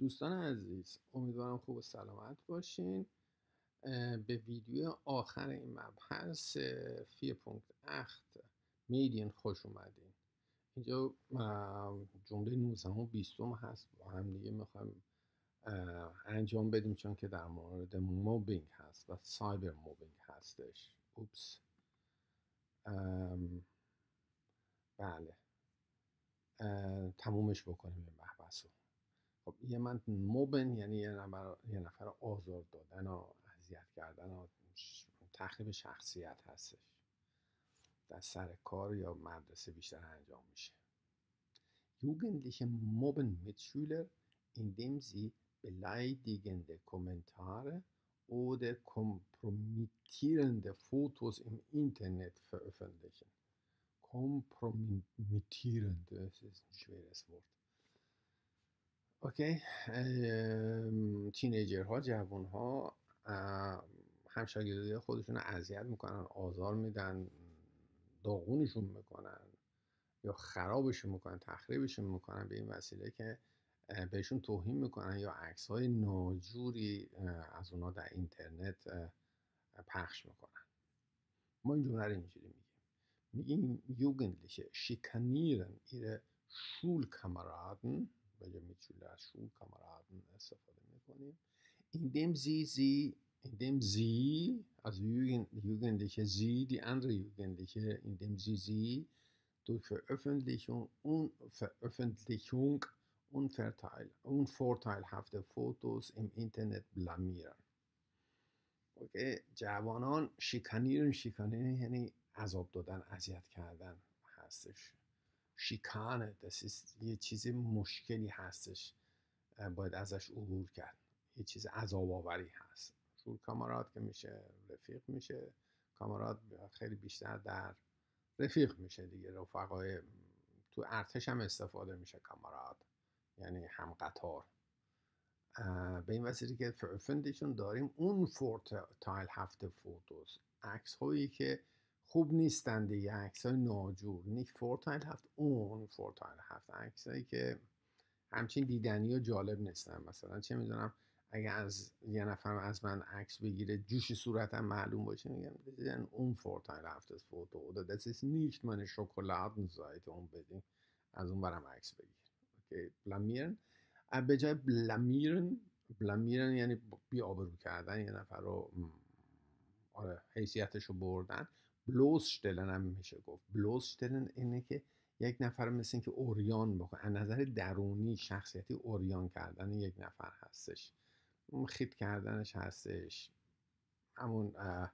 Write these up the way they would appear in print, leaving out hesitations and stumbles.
دوستان عزیز، امیدوارم خوب و سلامت باشین. به ویدیو آخر این مبحث 4.8 میدین خوش اومدین. اینجا جمله 19 و 20 هست، با هم دیگه میخوایم انجام بدیم، چون که در مورد موبینگ هست و سایبر موبینگ هستش. اوپس. بله، تمومش بکنیم این بحث رو. خب من موبن یعنی یه نفر آزار دادن و اذیت کردن و تخریب شخصیت هستش. در سر کار یا مدرسه بیشتر انجام میشه. Jugendliche mobben Mitschüler, indem sie beleidigende Kommentare oder kompromittierende Fotos im Internet veröffentlichen. Kompromittierend, das ist ein schweres Wort. اوکی. تینیجرها، جوانها همشاگردی خودشون رو اذیت میکنن، آزار میدن، داغونشون میکنن یا خرابشون میکنن، تخریبشون میکنن به این وسیله که بهشون توهین میکنن یا عکس‌های ناجوری از اونا در اینترنت پخش میکنن. ما این جمله رو اینجوری میگیم Jugendliche schikanieren ihre Schulkameraden، weil mit Schüler als Schulkameraden استفاده میکنیم، indem sie, also Jugendliche sie, die andere Jugendliche, indem sie durch Veröffentlichung unvorteilhafte Fotos im Internet blamieren. اوکی. جوانان شیکانیرن یعنی عذاب دادن، اذیت کردن هستش. شیکانه یه چیز مشکلی هستش، باید ازش عبور کرد، یه چیز عذاب آوری هست. شول کامراد که میشه رفیق، میشه کامراد خیلی بیشتر در رفیق میشه دیگه. رفقای تو ارتش هم استفاده میشه کامراد، یعنی هم قطار. به این وسیله که فرفندیشون داریم اون فورتایل هفته فوتوز، عکس هایی که خوب نیستن دیگه، عکس های ناجور. نیک فورتایل هفت، اون فورتایل هفت عکس هایی که همچین دیدنی و جالب نیستن. مثلا چه میدونم اگه از یه نفر از من عکس بگیره جوش صورتم معلوم باشه، میگم دیدن اون فورتایل هفته فوتو oder das ist nicht meine Schokoladenseite unbedingt، از اون برم عکس بگیر. اوکی. blamieren، به جای بلامیرن یعنی بی آبرو کردن یه نفر رو، آره، حیثیتش رو بردن. بلوزشتلن هم میشه گفت. بلوزشتلن اینه که یک نفر مثل این که اوریان بکنه، از نظر درونی شخصیتی اوریان کردن یک نفر هستش، خیت کردنش هستش، همون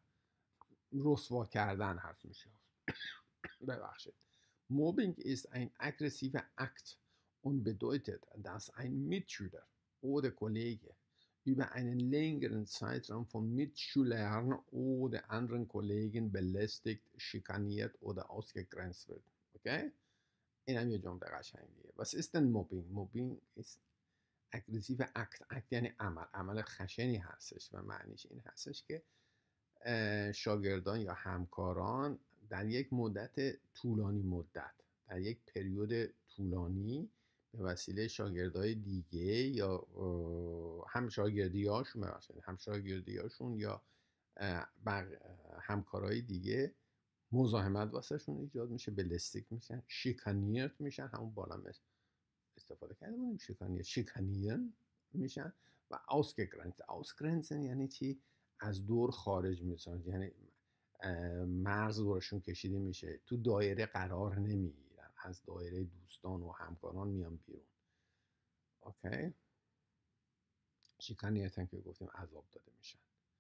رسوا کردن هست میشه. ببخشید. Mobbing ist ein aggressiver Akt und bedeutet, dass ein Mitschüler oder Kollege über einen längeren Zeitraum von Mitschülern oder anderen Kollegen belästigt, schikaniert oder ausgegrenzt wird. Okay? این هم یه جمله قشنگیه. Was ist denn Mobbing? Mobbing ist aggressiver Akt. Akt یعنی عمل خشنی هستش و معنیش این هستش که شاگردان یا همکاران در یک مدت طولانی مدت، در یک پریود طولانی به وسیله شاگردای دیگه یا همشاگردیاشون یا همکارای دیگه مزاحمت واسهشون ایجاد میشه، بلستیک میشن، شیکانیرت میشن، همون بالا استفاده کرده بودیم، شیکانیرن میشن و ausgrenzen یعنی چی؟ از دور خارج میشن، یعنی مرز دورشون کشیده میشه، تو دایره قرار نمیگیرن، از دایره دوستان و همکاران میان بیرون. اوکی. شیکانیرتن که گفتیم عذاب داده میشن.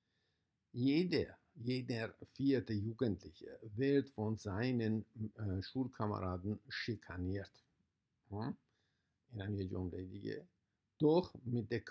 Jeder vierte Jugendliche wird von seinen Schulkameraden schikaniert. این هم یه جمله دیگه. Doch mit der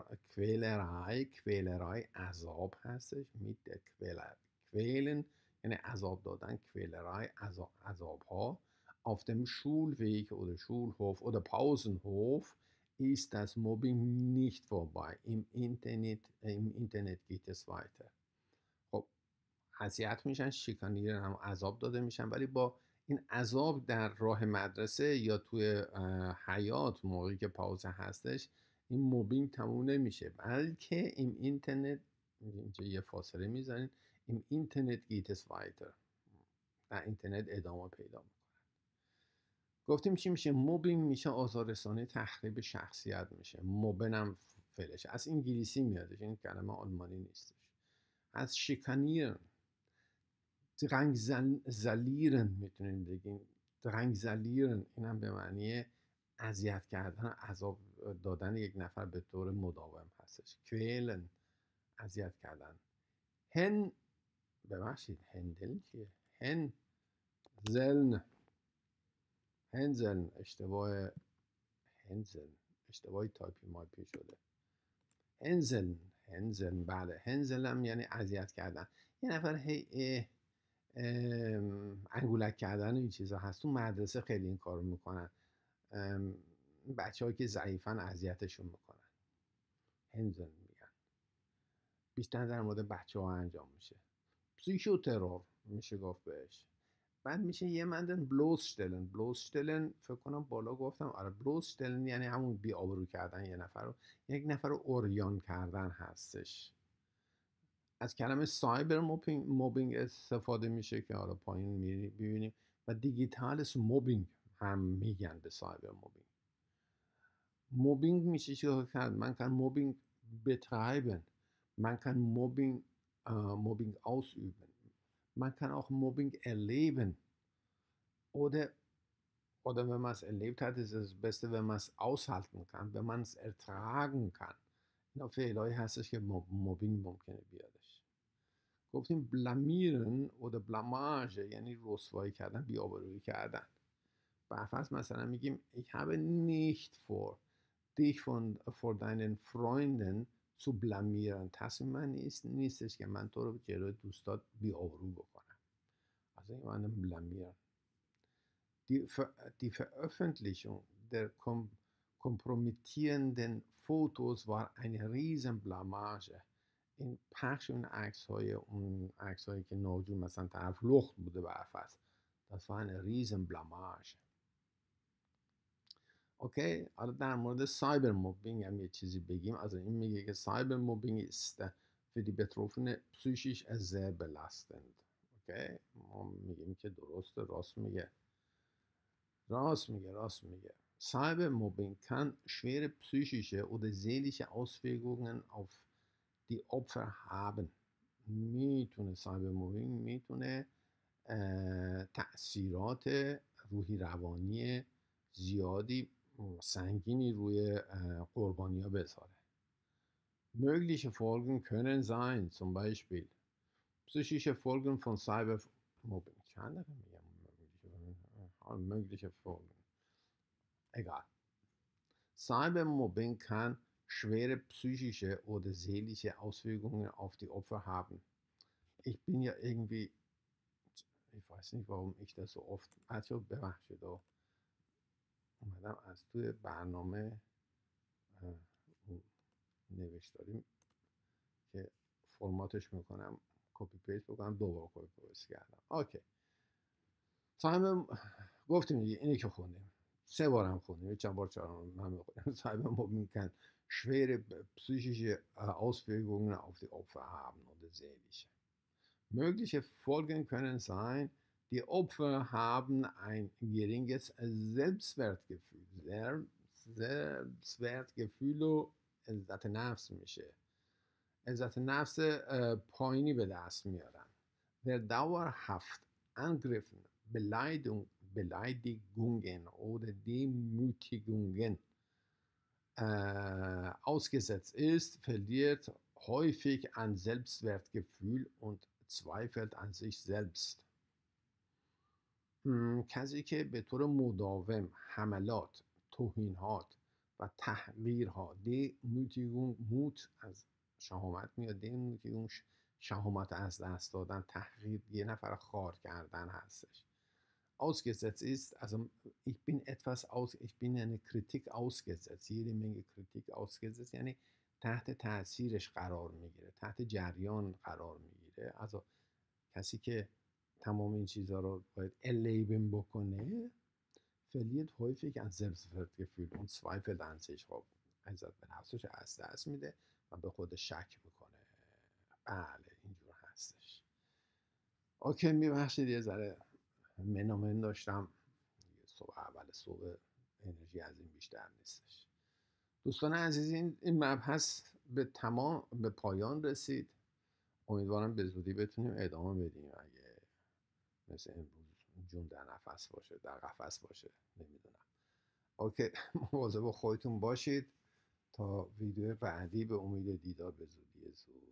Quälerei عذاب هستش. mit der Quälen یعنی عذاب دادن، Quälerei عذاب ها. Auf dem Schulweg oder Schulhof oder Pausenhof ist das Mobbing nicht vorbei. Im Internet geht es weiter. خب اذیت میشن، شیکانیرن، هم عذاب داده میشن، ولی با این عذاب در راه مدرسه یا توی حیات موقعی که پاوزه هستش، این موبینگ تموم نمیشه، بلکه این اینترنت، اینجا یه فاصله میزنید، این اینترنت geht es weiter، در اینترنت ادامه پیدا میکنه. گفتیم چی میشه؟ موبینگ میشه آزاررسانی، تخریب شخصیت میشه. موبنم فعلش از انگلیسی میادش، این کلمه آلمانی نیستش. از شیکانیرن، درنگزلیرن میتونیم بگیم. درنگزلیرن این هم به معنی اذیت کردن، عذاب دادن یک نفر به طور مداوم هستش. کویلن، اذیت کردن. هن، ببخشید هندل چیه؟ هن زلن، هنزلن، اشتباهی تایپی مایپی شده. هنزلن، بله، هنزل هم یعنی اذیت کردن. یه نفر هی انگولک کردن این چیزا هست. تو مدرسه خیلی این کارو میکنن، بچه‌هایی که ضعیفن اذیتشون میکنن، هنزل میگن. بیشتر در مورد بچه‌ها انجام میشه. پسیشو ترور میشه گفت بهش. بعد میشه یه مندن بلوسشتلن فکر کنم بالا گفتم. آره، بلوسشتلن یعنی همون بی آبرو کردن یه نفر رو، یک نفر رو اوریان کردن هستش. از کلمه سایبر موبینگ استفاده میشه که آره پایین ببینیم. و دیجیتالس موبینگ هم میگن به سایبر موبینگ. موبینگ میشه چی کرد؟ من کن موبینگ betreiben, man kann Mobbing ausüben, man kann auch Mobbing erleben. Oder wenn man es erlebt hat, ist es das Beste, wenn man es aushalten kann, wenn man es ertragen kann. اینا فعلایی هستش که موبینگ ممکنه بیادش. گفتیم blamieren oder blamage یعنی رسوایی کردن، بی‌آبرویی کردن. برفرض مثلا میگیم ich habe nicht vor dich vor deinen Freunden zu blamieren. تصمیم من نیستش که من تو رو جلوی دوستات بی‌آبرو بکنم. Also ich meine blamieren. Die Veröffentlichung der kompromittierenden Fotos war eine Riesenblamage. این پخش اون عکس‌هایی که ناجور مثلا طرف لخت بوده برفرض، das war eine Riesenblamage. اوکی، حالا در مورد سایبر موبینگ هم یه چیزی بگیم. از این میگه که سایبر موبینگ است für die Betroffenen psychisch sehr belastend. اوکی، ما میگیم که درسته، راست میگه. Cybermobbing kann schwere psychische oder seelische Auswirkungen auf die Opfer haben. میتونه سایبرموبینگ میتونه تأثیرات روحی روانی زیادی سنگینی روی قربانی ها بذاره. Mögliche Folgen können sein, zum Beispiel psychische Folgen von Cybermobbing. چند دفعه میگم mögliche Folgen. Egal. Cybermobbing kann schwere psychische oder seelische Auswirkungen auf die Opfer haben. Ich bin ja irgendwie, ich weiß nicht, warum ich das so oft, also ببخشید اومدم از توی برنامه نوشتاریم که فرماتش میکنم کپی پیست بکنم، دوباره کپی پیست کردم. اوکی، صاحب گفتیم دیگه، اینی که خوندیم 3 بار هم خوندیم، چند بار 4 هم میخونیم. Cybermobbing kann schwere psychische Auswirkungen auf die Opfer haben oder seelische. Mögliche Folgen können sein, die Opfer haben ein geringes Selbstwertgefühl. Selbstwertgefühl و عزت نفس میشه. عزت نفس پایینی به دست میارن. Der dauerhaft Angriffen, Beleidigungen oder Demütigungen ausgesetzt ist, verliert häufig an Selbstwertgefühl und zweifelt an sich selbst. کسی که به طور مداوم حملات، توهینات و تحقیرها، دیموتیگون، موت از شهامت میاد، دیموتیگون شهامت از دست دادن، تحقیر، یه نفر خار کردن هستش. Ausgesetzt ist, also ich bin eine Kritik ausgesetzt, jede Menge Kritik ausgesetzt یعنی تحت تاثیرش قرار میگیره، تحت جریان قرار میگیره. also کسی که تمام این چیزها رو باید erleben بکنه، verliert häufig an Selbstwertgefühl und zweifelt an sich. عزت به نفسش از دست میده و به خود شک میکنه. بله اینجور هستش. اوکی میبخشید یه ذره منومن داشتم، صبح اول صبح انرژی از این بیشتر نیستش. دوستان عزیز این مبحث به پایان رسید. امیدوارم به زودی بتونیم ادامه بدیم اگه مثل امروز جون در نفس باشه، در قفس باشه، نمیدونم. اوکی مواظب خودتون باشید تا ویدیو بعدی، به امید دیدار به زودی زود.